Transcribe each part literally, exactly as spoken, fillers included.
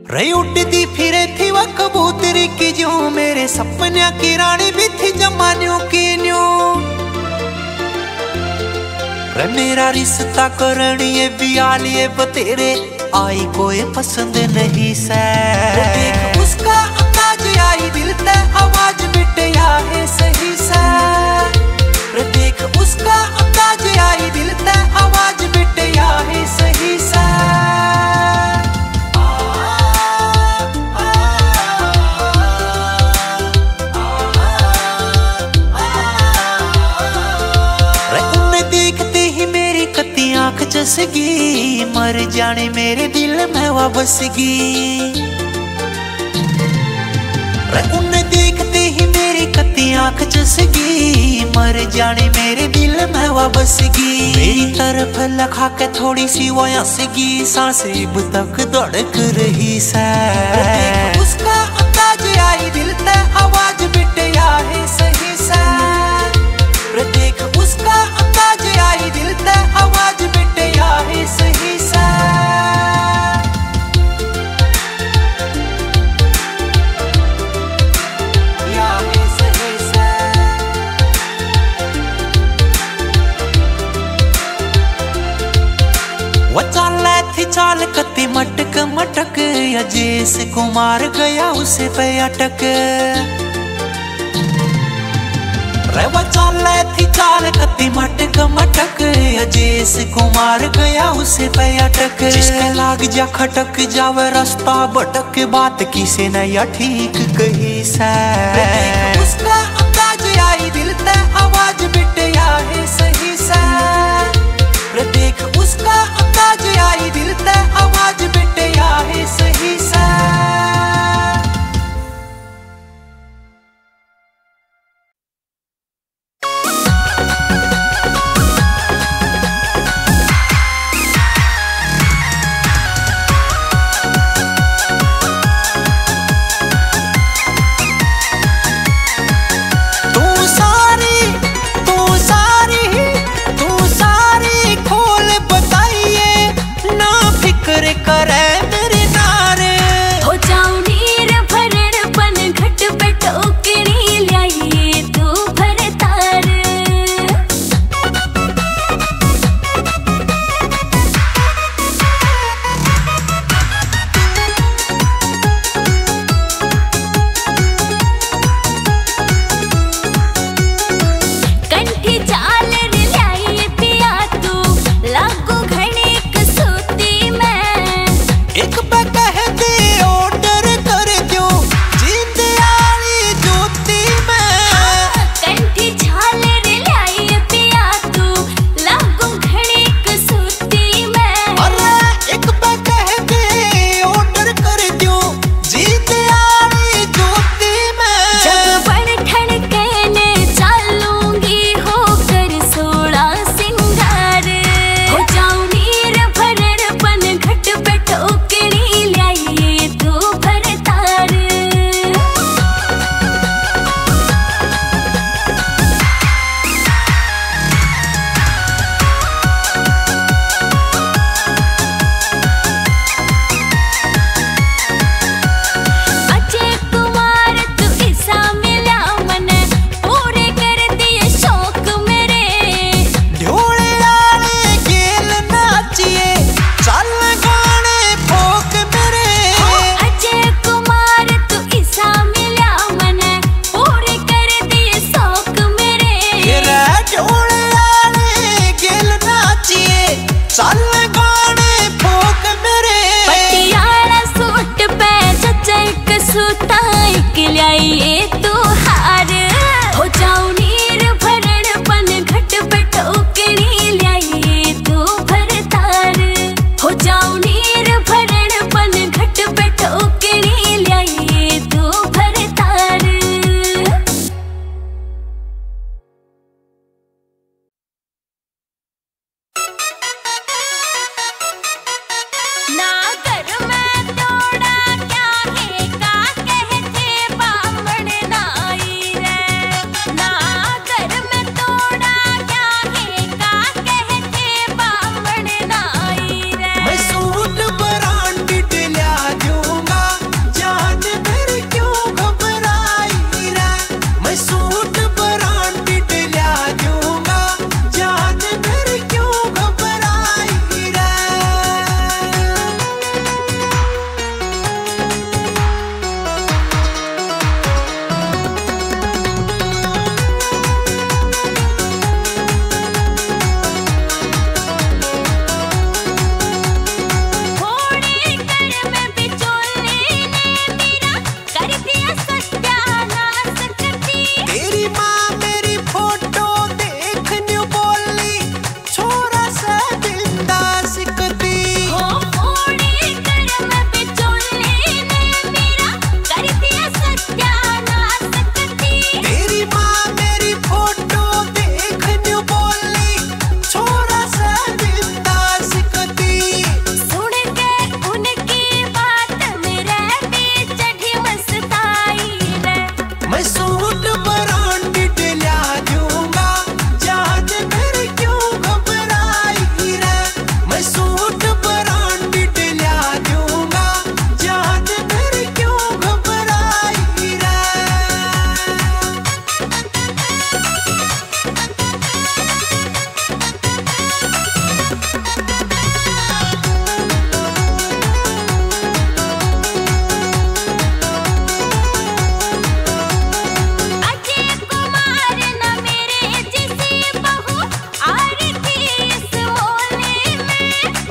रही उड़ती फिरे थी वह कबूतरी की जो मेरे सपने की रानी भी थी जमान्यों की न्यू। रे मेरा रिश्ता करनी भी आलिए बतेरे आई कोई पसंद नहीं से। देख उसका अंदाज आई दिल ते आवाज बिटिया है सही से। रे देख उसका अंदाज आई दिल ते आवाज बिटिया है सही से। आँख चसगी मर जाने मेरे दिल में वाबसगी। उन्हें देखते ही मेरी कत्ती आँख चसगी मर जाने मेरे दिल में वाबसगी। मेरी तरफ लखा के थोड़ी सी वो हंसगी सांसें अब तक धड़क रही से। उसका अंदाज आई दिल ते आवाज बिटिया है सही से। देख उसका अंदाज आई दिल ते आवाज बिटिया है सही से। या है सही से। वो चाल थी चाल कती मटक मटक अजेस कुमार गया उसे पे अटक। वो चाल थी चाल कती मटक मटक अजेस कुमार गया उसे पे अटक। जिसके लाग जा खटक जावे रास्ता भटक बात किसे न या ठीक कही से। उसका अंदाज आई दिल ते आवाज बिटिया है सही से। देख उसका अंदाज आई दिल ते आवाज बिटिया है सही से।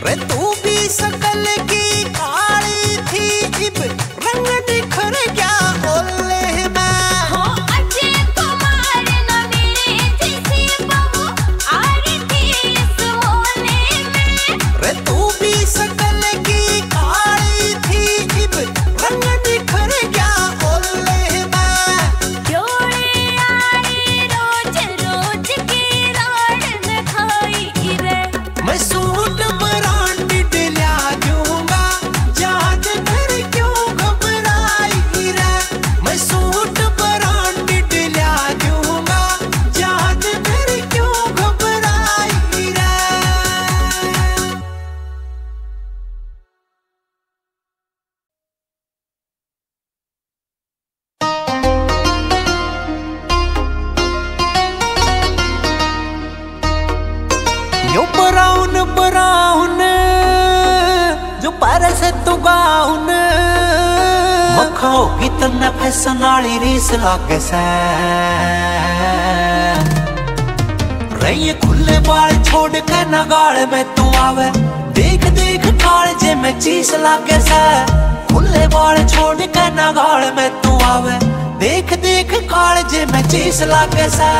रे तू भी सकल की काली थी, इब रंग निखर गया ओले में। हो अजय कुमार न मेरे जैसी बहू आ रही थी इस मोहल्ले में। रे तू भी सकल की काली थी, इब रंग निखर गया ओले में। जोड़े आए रोज रोज की राड न खाई रे। मैं सूट ब्रांडेड ला दूंगा, याद कर क्यों घबराई रे। मैं सूट ब्रांडेड ला दूंगा, याद कर क्यों घबराई रे। यो ब्राउन ब्राउन जो पैर से तू गाउन, मखाओ की तन्ने फैशन वाली रीस लागे से। रे ये खुले बाल छोड़ के नगाड़ में तू आवे, देख देख कालजे में चीस लागे से। खुले बाल छोड़ के नगाड़ में तू आवे, देख देख कालजे में चीस लागे से।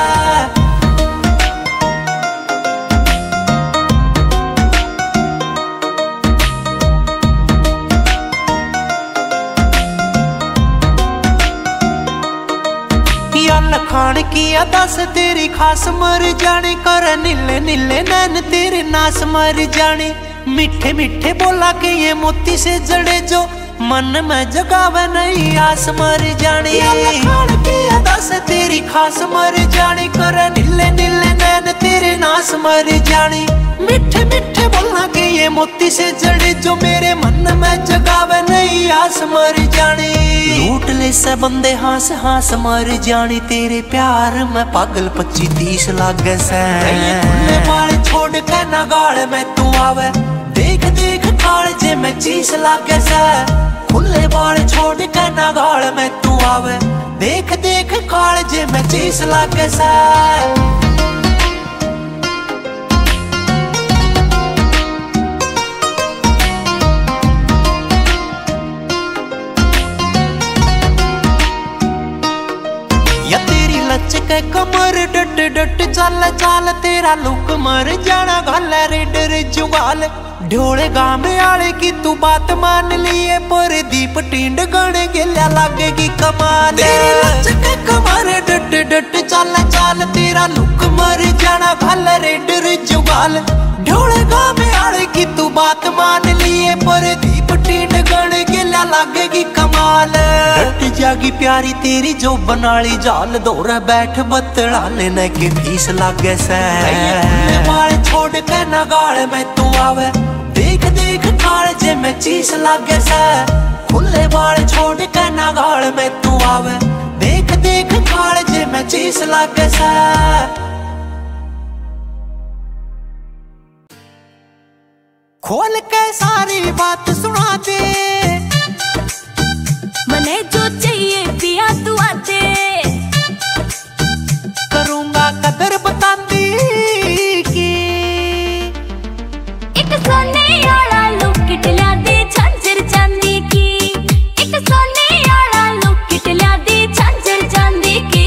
खान की दस तेरी खास मर जाने, कर नीले नीले नैन तेरे नास मर जाने। मीठे मीठे बोला के ये मोती से जड़े, जो मन में जगावे नहीं आस मर जाने। खान की दस तेरी खास मर जाने, कर नीले नीले नैन तेरे नास मर जाने। मीठे मीठे बोला के ये मोती से जड़े, जो मेरे मन में जगावे नहीं आस मर जाने। लूट ले से बंदे हास हास मर जानी, तेरे प्यार में पागल पच्ची तीस लागे से। खुले बाल छोड़ के नगाड़ में तू आवे, देख देख कालजे में चीस लागे से। खुले बाल छोड़ के नगाड़ में तू आवे, देख देख कालजे में चीस लागे से। या तेरी लचके कमर डट डट चल चाल, तेरा लुक मर जाना घाल रेड रे जुगाल। ढोले गामे आले की तू बात मान लिए, पर दीप टींड गणे गिल्या लागेगी कमाल। तेरी लचके कमर डट डट चल चाल, तेरा लुक मर जाना घाल रेड रे जुगाल। ढोले गामे आले की तू बात मान लिए, पर दीप टींड गणे गिल्या लागेगी कमाल। डट जागी प्यारी तेरी जो बनाली जाल, दौरा बैठ बतला लेने के फीस लागे से। बाल छोड़ के नगाड़ में तू आवे, देख देख कालजे में चीस लागे से। खुले बाल छोड़ के नगाड़ में तू आवे, देख देख कालजे में चीस लागे से। खोल के सारी बात सुना दे, मने जो चाहिए पिया तू आते। करूंगा कदर बतांदी की, एक सोने वाला लॉकेट ला दे झांझर चांदी की। एक सोने वाला लॉकेट ला दे झांझर चांदी की।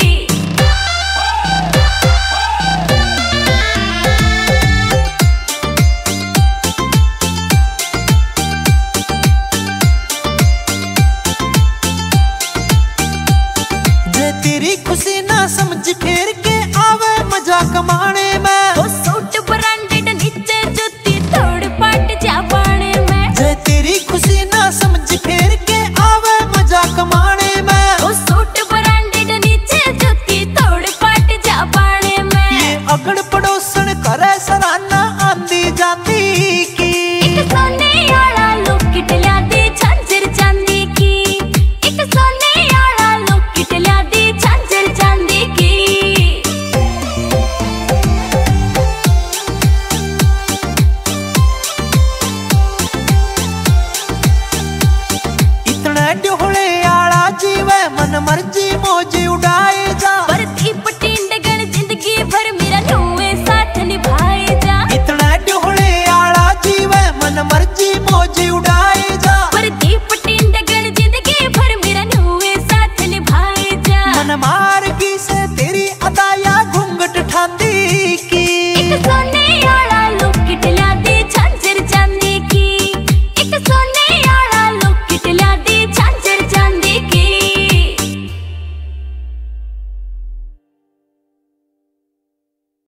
तेरी खुशी ना समझ फेर के आवे मजा कमाने में। वो सूट ब्रांडेड नीचे जूती थोड़ पाट जा पाने में। जे तेरी खुशी ना समझ फेर के आवे मजा कमाने में। वो सूट ब्रांडेड नीचे जूती थोड़ पाट जा पाने में। ये अगड़ पड़ोसन करे सराहना आंदी जाती की। एक सोने वाला लॉकेट ला दे झांझर चांदी की। एक सोने वाला लॉकेट ला दे झांझर चांदी की। इतना ढोले आला जीवे मन मर्जी मौज